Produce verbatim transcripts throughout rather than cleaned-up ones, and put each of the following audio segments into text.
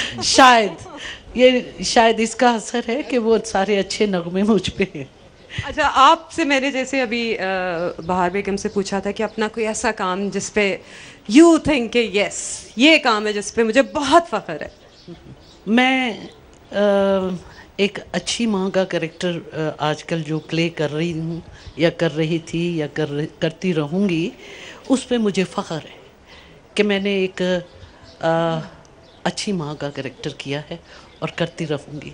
शायद ये शायद इसका असर है कि वो सारे अच्छे नगमे मुझ पे हैं। अच्छा, आपसे मैंने जैसे अभी अ, बहार बेगम से पूछा था कि अपना कोई ऐसा काम जिस पे यू थिंक कि यस ये काम है जिस पे मुझे बहुत फख्र है। मैं अ, एक अच्छी माँ का कैरेक्टर आजकल जो प्ले कर रही हूँ या कर रही थी या कर करती रहूँगी, उस पे मुझे फ़ख्र है कि मैंने एक आ, अच्छी माँ का कैरेक्टर किया है और करती रहूँगी।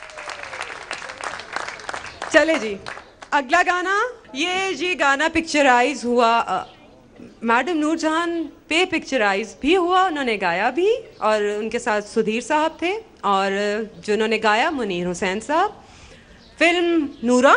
चले जी, अगला गाना। ये जी गाना पिक्चराइज हुआ अ, मैडम नूरजहान पे पिक्चराइज भी हुआ, उन्होंने गाया भी और उनके साथ सुधीर साहब थे और जिन्होंने गाया मुनीर हुसैन साहब। फिल्म नूरा।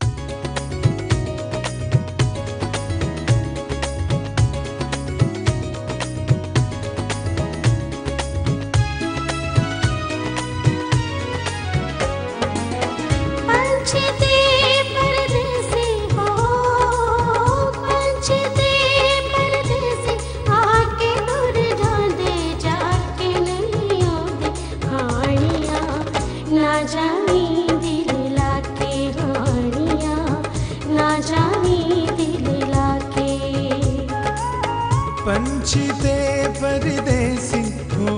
पंछी ते परदेसी हो,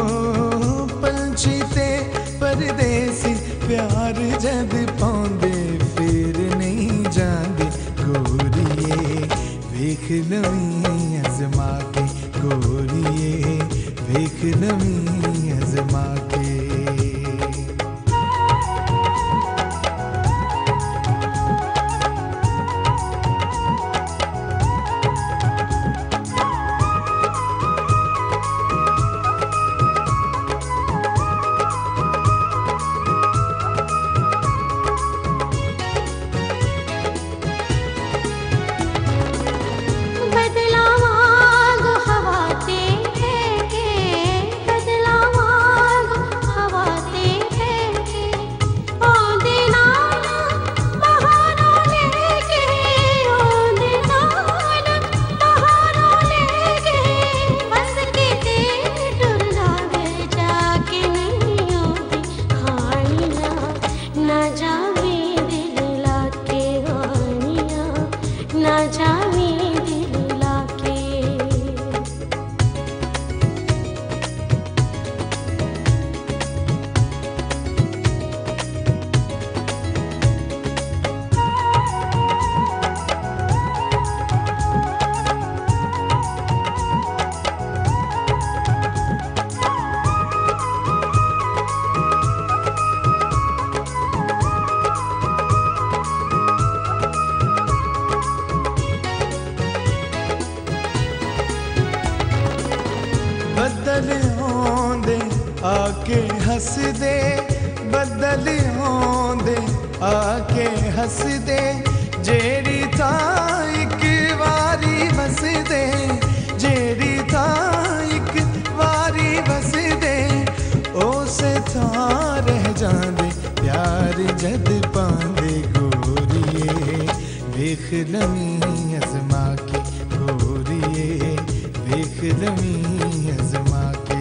पंछी ते परदेसी प्यार जद पाउंदे फिर नहीं जांदे गोरिए वेख नवीं अजमा के गोरिए वेख नवीं अजमा के। बदल होंदे आके हंस दे, बदल होंदे आके हंस दे, जेरी था एक वारी बस दे, जेरी था एक वारी बस दे, ओसे था रह जांदे प्यार जद पांदे गोरिए वेख नवीं अजमा के गोरिए वेख नवीं अजमा के।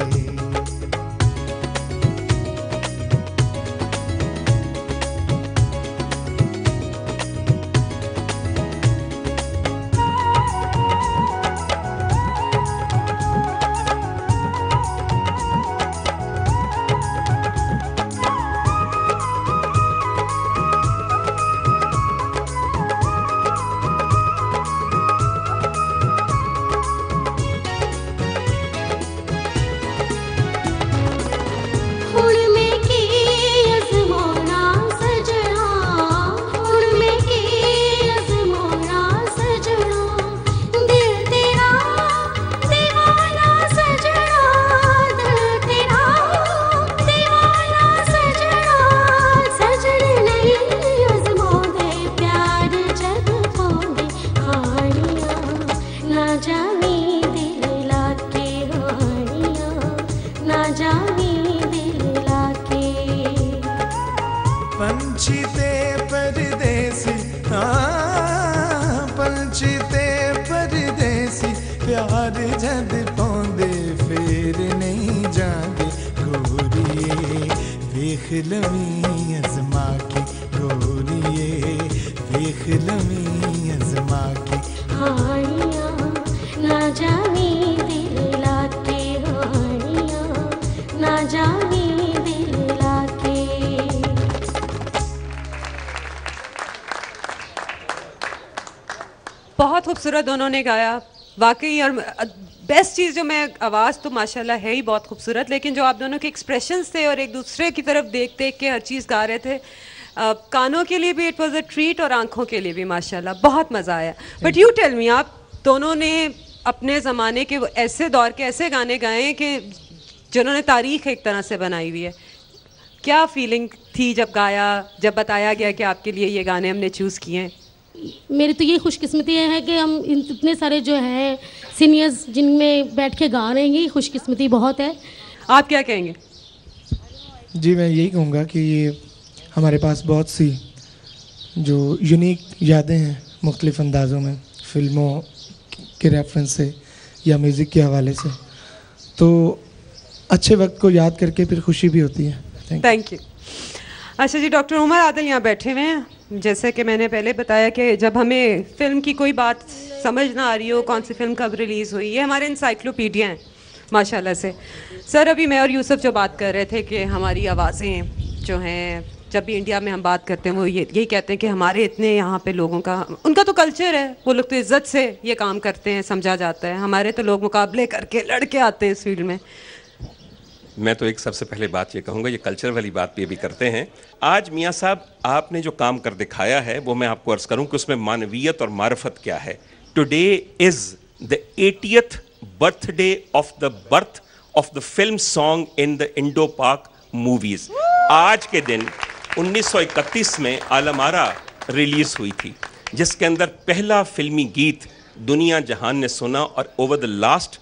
पंछी ते परदेसी हाँ पंछी ते परदेसी प्यार जद पाउंदे फिर नहीं जांदे लवी अज़मा के गोरिए, देख लवी अज़मा के। हानियाँ ना जाने दिल लाके, हानियाँ ना जाने दिल लाके। बहुत खूबसूरत दोनों ने गाया वाकई। और बेस्ट चीज़ जो मैं, आवाज़ तो माशाल्लाह है ही बहुत खूबसूरत, लेकिन जो आप दोनों के एक्सप्रेशंस थे और एक दूसरे की तरफ देख देख के हर चीज़ गा रहे थे, आ, कानों के लिए भी इट वाज अ ट्रीट और आंखों के लिए भी माशाल्लाह बहुत मज़ा आया। बट यू टेल मी, आप दोनों ने अपने ज़माने के ऐसे दौर के ऐसे गाने गाए हैं कि जिन्होंने तारीख एक तरह से बनाई हुई है। क्या फीलिंग थी जब गाया, जब बताया गया कि आपके लिए ये गाने हमने चूज़ किए हैं? मेरी तो ये खुशकिस्मती है कि हम इतने सारे जो हैं सीनियर्स जिनमें बैठ के गा रहे हैं, ये खुशकिस्मती बहुत है। आप क्या कहेंगे? जी मैं यही कहूँगा कि ये हमारे पास बहुत सी जो यूनिक यादें हैं मुख्तलिफ़ अंदाज़ों में, फ़िल्मों के रेफरेंस से या म्यूज़िक के हवाले से, तो अच्छे वक्त को याद करके फिर खुशी भी होती है। Thank you. अच्छा जी, डॉक्टर उमर आदिल यहाँ बैठे हुए हैं। जैसे कि मैंने पहले बताया कि जब हमें फ़िल्म की कोई बात समझ ना आ रही हो, कौन सी फ़िल्म कब रिलीज़ हुई, ये हमारे इंसाइक्लोपीडिया हैं माशाल्लाह से। सर अभी मैं और यूसुफ जो बात कर रहे थे कि हमारी आवाज़ें जो हैं, जब भी इंडिया में हम बात करते हैं वो ये यही कहते हैं कि हमारे इतने यहाँ पे लोगों का, उनका तो कल्चर है, वो लोग तो इज़्ज़त से ये काम करते हैं, समझा जाता है। हमारे तो लोग मुकाबले करके लड़के आते हैं इस फील्ड में। मैं तो एक सबसे पहले बात ये कहूँगा, ये कल्चर वाली बात भी अभी करते हैं। आज मियाँ साहब आपने जो काम कर दिखाया है वो मैं आपको अर्ज़ करूँ कि उसमें मानवियत और मार्फत क्या है। Today is the eightieth birthday of the birth of the film song in the Indo Pak movies. आज के दिन उन्नीस सौ इकतीस में आलमारा रिलीज़ हुई थी, जिसके अंदर पहला फिल्मी गीत दुनिया जहान ने सुना, और over the last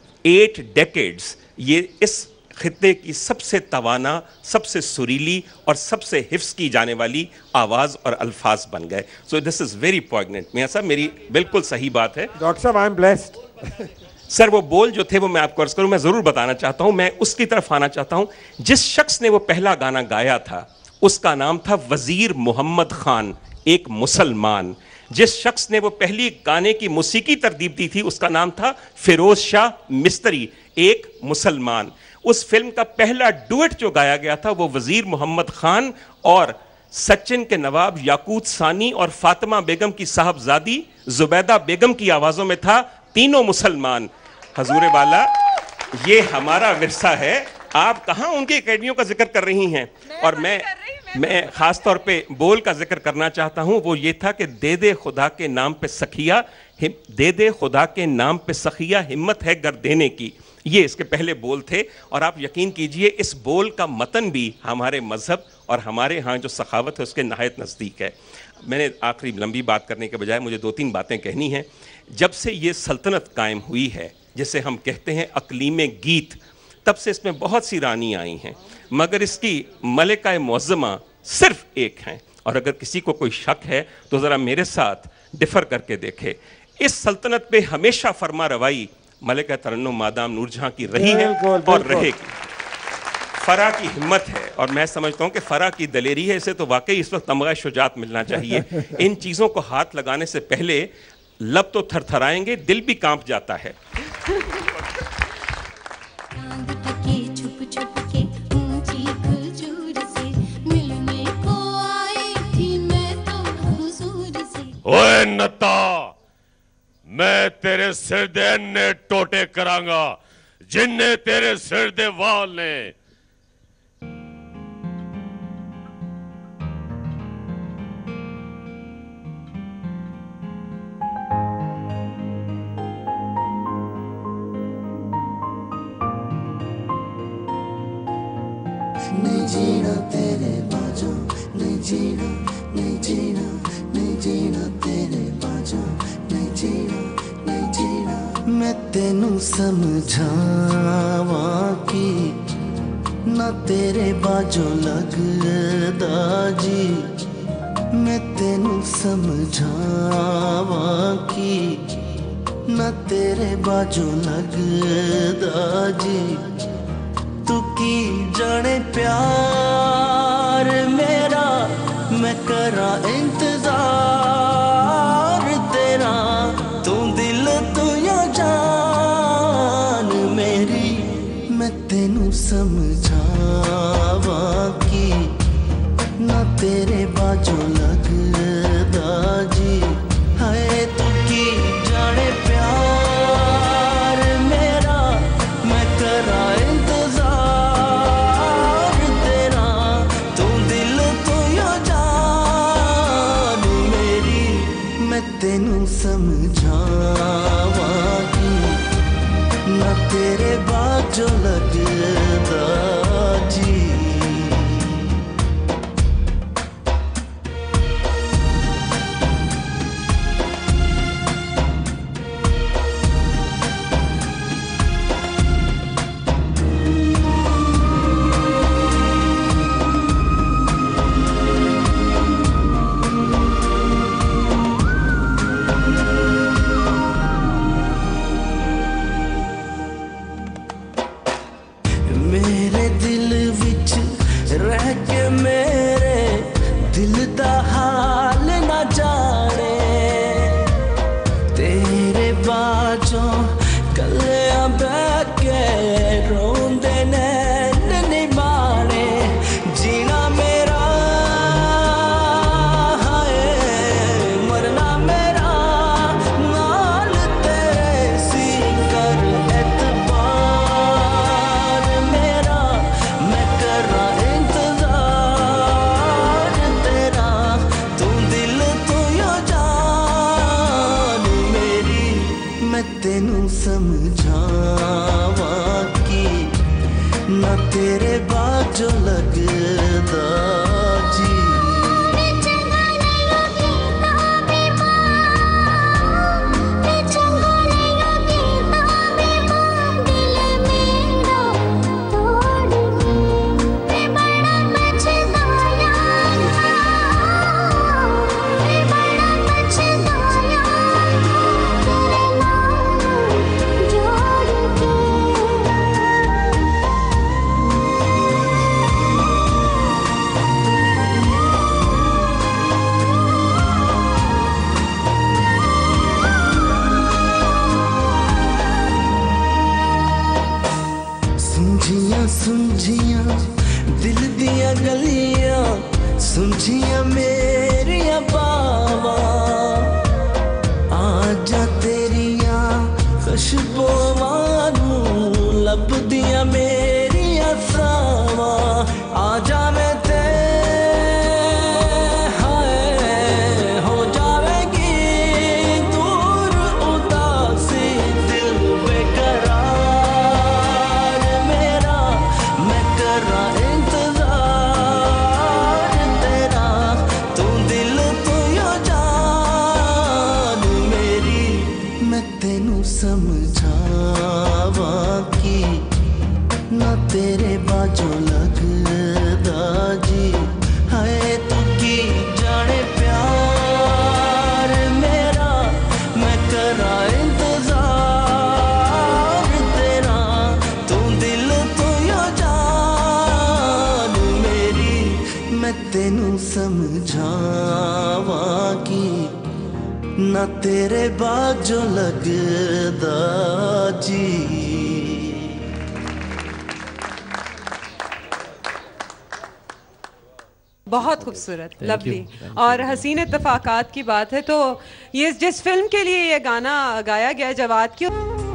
eight decades ये इस खित्ते की सबसे तवाना, सबसे सुरीली और सबसे हिफ्स की जाने वाली आवाज़ और अल्फाज बन गए। So this is very poignant. मियाँ साहब मेरी बिल्कुल सही बात है। डॉक्टर साहब आई एम ब्लेस्ड। सर वो बोल जो थे वो मैं आपको अर्ज़ करूँ, मैं ज़रूर बताना चाहता हूँ, मैं उसकी तरफ आना चाहता हूँ। जिस शख्स ने वो पहला गाना गाया था उसका नाम था वज़ीर मोहम्मद ख़ान, एक मुसलमान। जिस शख्स ने वो पहली गाने की मौसीकी तरतीब दी थी उसका नाम था फिरोज शाह मिस्त्री, एक मुसलमान। उस फिल्म का पहला डुएट जो गाया गया था वो वज़ीर मोहम्मद ख़ान और सचिन के नवाब याकूत सानी और फातिमा बेगम की साहबजादी जुबैदा बेगम की आवाज़ों में था, तीनों मुसलमान। हजूर वाला, ये हमारा विरसा है। आप कहाँ उनकी एकेडमियों का जिक्र कर रही हैं? और मैं मैं ख़ास तौर पे बोल का जिक्र करना चाहता हूँ। वो ये था कि दे दे खुदा के नाम पे सखिया, दे दे खुदा के नाम पे सखिया, हिम्मत है गर देने की। ये इसके पहले बोल थे। और आप यकीन कीजिए इस बोल का मतन भी हमारे मज़हब और हमारे यहाँ जो सखावत है उसके नहायत नज़दीक है। मैंने आखिरी लंबी बात करने के बजाय मुझे दो तीन बातें कहनी हैं। जब से ये सल्तनत कायम हुई है, जिसे हम कहते हैं अकलीम गीत, तब से इसमें बहुत सी रानी आई हैं, मगर इसकी मलिका मुअज़्ज़मा सिर्फ एक हैं। और अगर किसी को कोई शक है तो ज़रा मेरे साथ डिफ़र करके देखे। इस सल्तनत पे हमेशा फरमा रवाई मलिका तरन्नुम मादाम नूरजहां की रही है और रहेगी। फ़रा की हिम्मत है और मैं समझता हूँ कि फ़रा की दलेरी है। इसे तो वाकई इस वक्त तमगा शुजात मिलना चाहिए। इन चीज़ों को हाथ लगाने से पहले लब तो थरथराएंगे, दिल भी कांप जाता है। ओए नत्ता, मैं तेरे सिर दे अन्ने टोटे करांगा जिन्ने तेरे सिर दे वाल ने। नहीं जीना तेरे बाजों, नहीं जीना, नहीं जीना, नहीं जीना तेरे बाजों, नहीं जीना, नहीं जीना। मैं तेनू समझावा कि ना तेरे बाजों लगदा जी। मैं तेनू समझावा कि ना तेरे बाजों लगदा जी। तू की जाने प्यार मेरा, मैं करा इंतजार तेरा, तू दिल तू या जान मेरी, मैं तेनू समझावा कि ना तेरे बाजू लगदा जी, हाय तू की जाने प्यार मेरा, मैं करा इंतजार तेरा, तू दिल तू या जान मेरी, मैं तेनू समझावा कि ना तेरे बाजू लगदा जी। मेरे दिल विच रह के मेरे दिल दा हाल ना जाने, तेरे बाजों कल्लियां बह के रोंदे नैन नहीं माने, जीना मेरा हाय मरना मेरा, नाल तेरे सी कर एतबार मेरा, मैं करा इंतजार तेरा, तू दिल तू या जान मेरी, मैं तेनू समझावा कि ना तेरे बाजू लगदा जी। सुलझियां सुलझियां दिल दियां गलियां, सुलझियां मेरियां बावां, आजा तेरियां खुशबूआं नू लभदियां मेरियां सावां, आजा मैं ते हाय हो जावेगी दूर उदासी दिल बेकरार मेरा, मैं करा इंतजार तेरा, तू दिल तू या जान मेरी, मैं तेनू समझावा कि ना तेरे बाजू लगदा जी, हाय तू की जाने प्यार मेरा, मैं करा इंतजार तेरा, तू दिल तू या जान मेरी, मैं तेनू समझावा कि ना तेरे बाजू लगदा जी। बहुत खूबसूरत, लवली और हसीन इत्तेफाकात की बात है। तो ये जिस फिल्म के लिए ये गाना गाया गया जवाद की,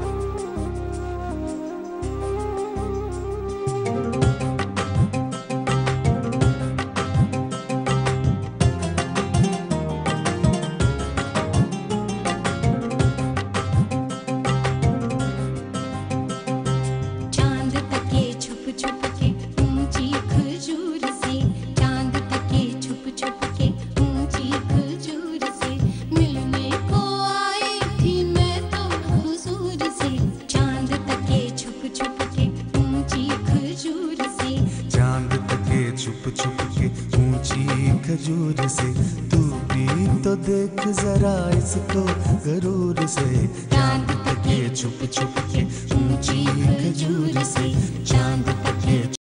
चांद तके छुप छुप के ऊंची खजूर से, चांद तके छुप छुप के ऊंची खजूर से, मिलने को आई थी मैं तो हुजूर से, चांद तके छुप छुप के ऊंची खजूर से, चांद तके छुप छुप के ऊंची खजूर से, तू भी तो देख जरा इसको गरूर से, चांद तके तके छुप छुप के ऊंची खजूर से चांद तके